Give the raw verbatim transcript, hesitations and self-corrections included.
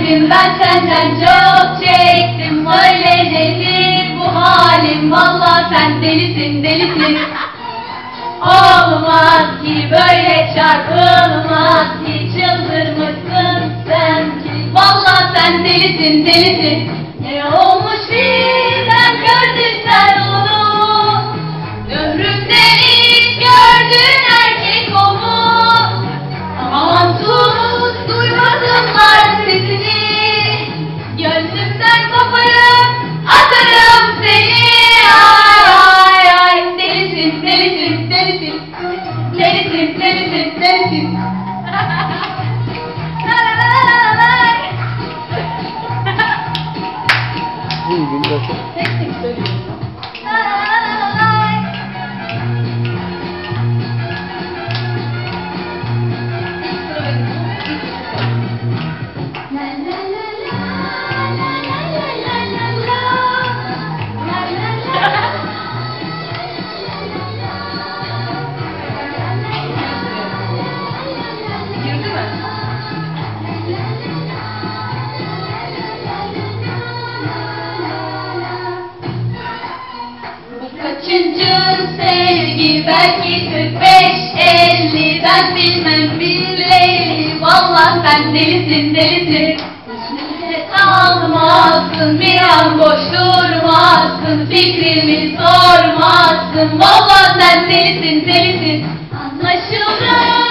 Sevdim ben senden çok çektim, böyle nedir bu halim, valla sen delisin delisin. Olmaz ki böyle çarpılmaz ki, çıldırmışsın sen ki, valla sen delisin delisin. Ne olmuş birden gördün sen onu, ömrümde ilk gördüğün erkek o mu? Aman sus, duymadımlar sesini, gönlümden koparıp atarım seni. Ay ay ay, delisin delisin delisin, delisin delisin delisin. İyi günler. Tek tek söylüyorum. Girdi mi? Bu kaçıncı sevgi, belki kırk beş elli, ben bilmem bileli, valla sen delisin delisin. Nefes almazsın, bir an boş durmazsın, fikrimi sormazsın, valla sen delisin delisin. Anlaşıldı.